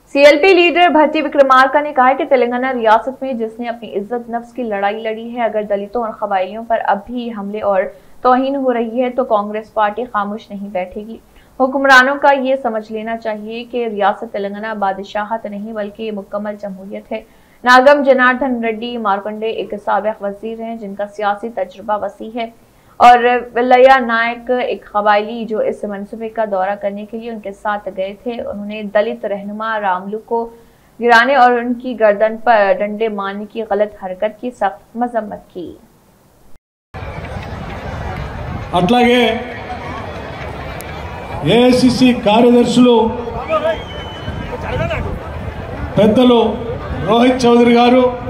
CLP leader भट्टी विक्रमार्का ने कहा है कि तेलंगाना रियासत में जिसने अपनी इज्जत नफ्स की लड़ाई लड़ी है, अगर दलितों और कबायलियों पर अब भी हमले और तौहीन हो रही है तो कांग्रेस पार्टी खामोश नहीं बैठेगी। हुक्मरानों का ये समझ लेना चाहिए कि रियासत तेलंगाना बादशाहत नहीं बल्कि ये मुकम्मल जमहूरियत है। नागम जनार्दन रेड्डी मार्कंडे एक साबिक वजीर हैं जिनका सियासी तजुर्बा वसी है और विलया नायक एक कबायली जो इस मनसूबे का दौरा करने के लिए उनके साथ गए थे। उन्होंने दलित रहनुमा रामलू को गिराने और उनकी गर्दन पर डंडे मारने की गलत हरकत की सख्त मजम्मत की। अट्लागे एआईसीसी కార్యదర్శులు పెద్దలు రోహిత్ చౌదరి గారు